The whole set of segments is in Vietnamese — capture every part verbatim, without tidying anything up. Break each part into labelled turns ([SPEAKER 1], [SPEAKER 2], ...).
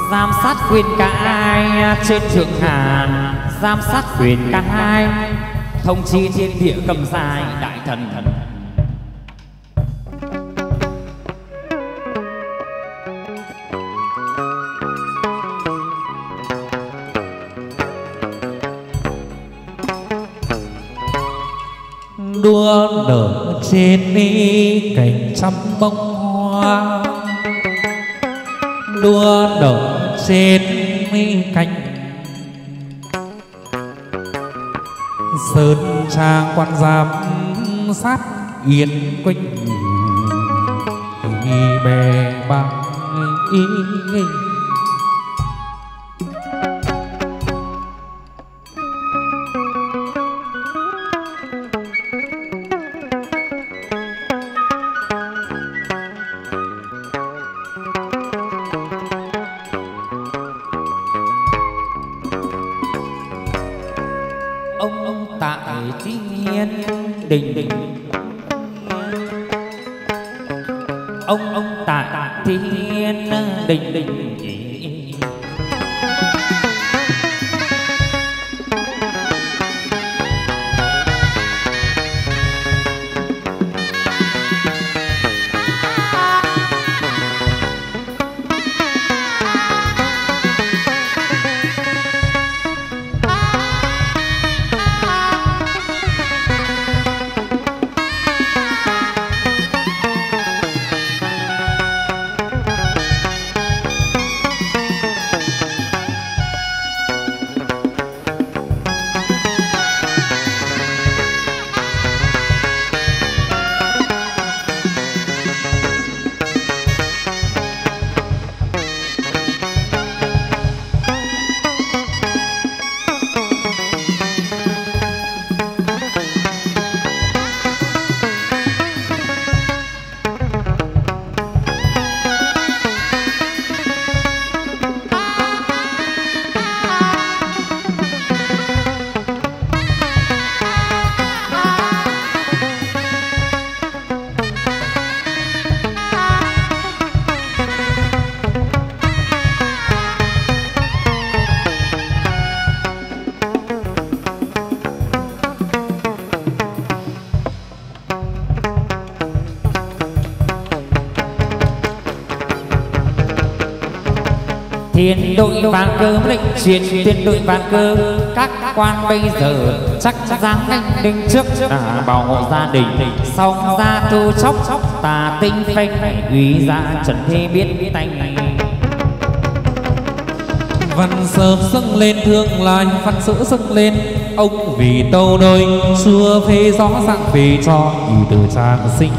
[SPEAKER 1] giám sát quyền cả ai trên thượng hà, giám sát quyền cả hai thông chi thiên địa cầm dài đại thần thần.
[SPEAKER 2] Đua nở trên đi cành trăm bông hoa, đua nở trên mi cành sơn trang quan giám sát yên quỳnh bè bang y.
[SPEAKER 1] Đình đình ông ông tại thiên đình đình. Thiên đội vàng cơ lệnh truyền thiên đội vàng cơ, các quan bây giờ chắc dáng anh đinh trước đã bảo hộ gia đình, xong ra thu chóc tà tinh phanh uy ra trần thế biết tanh.
[SPEAKER 2] Văn sớm dâng lên thương lại văn sữa dâng lên, ông vì tâu đôi xưa phê rõ ràng về cho ý từ trang sinh.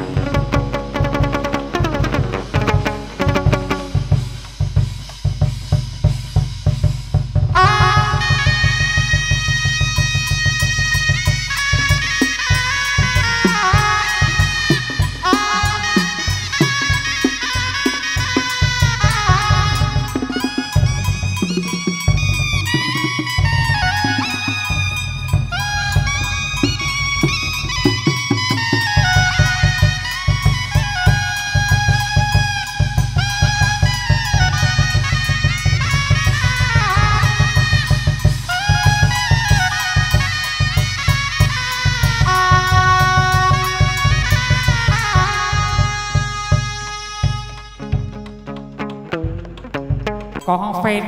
[SPEAKER 1] Có phen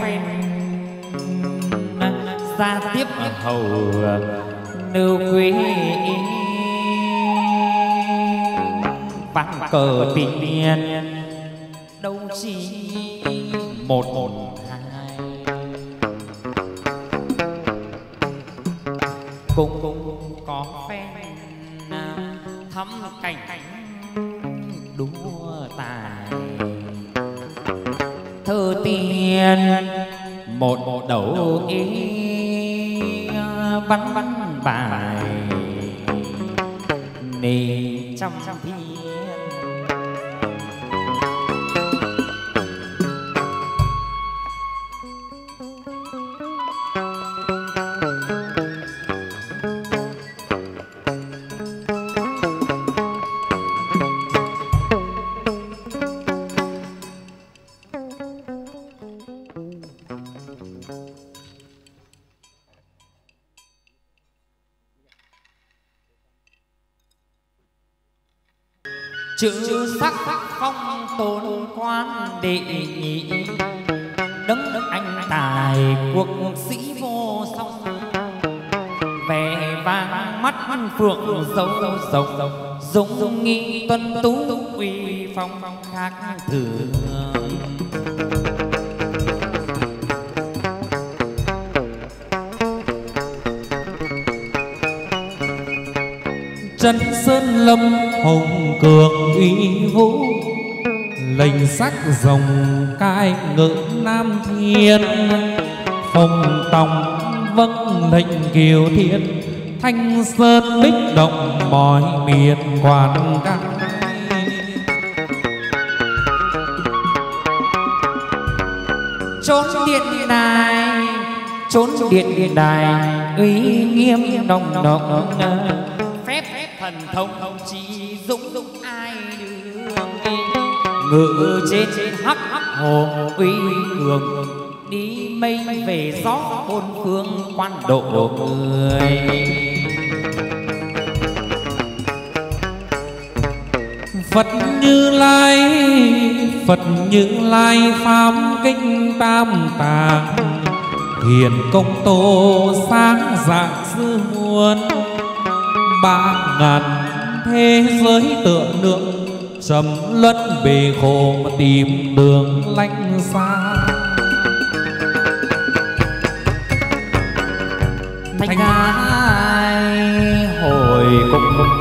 [SPEAKER 1] ra tiếp hầu nêu quý vang cờ tình nhiên đâu chỉ một một hai cùng cùng có phen thắm cảnh đua tài thơ tiên một một đầu ý bắn bắn bài nề trong thiên. chữ sắc phong tôn quan đệ nhị, đấng anh tài cuộc sĩ vô song, vẻ vang mắt phượng dấu rồng, dung nghi tuân tú uy phong khác thường.
[SPEAKER 2] Chân sơn lâm hùng cường uy vũ, lệnh sắc rồng cai ngự nam thiên, phong tòng vâng lệnh kiều thiên, thanh sơn bích động mọi miền quan các.
[SPEAKER 1] Chốn điện đài, chốn điện điện đài uy nghiêm đồng đồng, phép thần thông chỉ dũng dũng ai đường, ngự trên hắc hắc hồ uy cường, đi mây về gió hôn phương quan độ người.
[SPEAKER 2] Phật Như Lai, Phật Như Lai pháp kinh tam tạng, hiền công tô sáng dạng sư muôn, ba ngàn thế giới tựa nương, trầm luân bề khổ mà tìm đường lánh xa.
[SPEAKER 1] Thanh Khai hồi cùng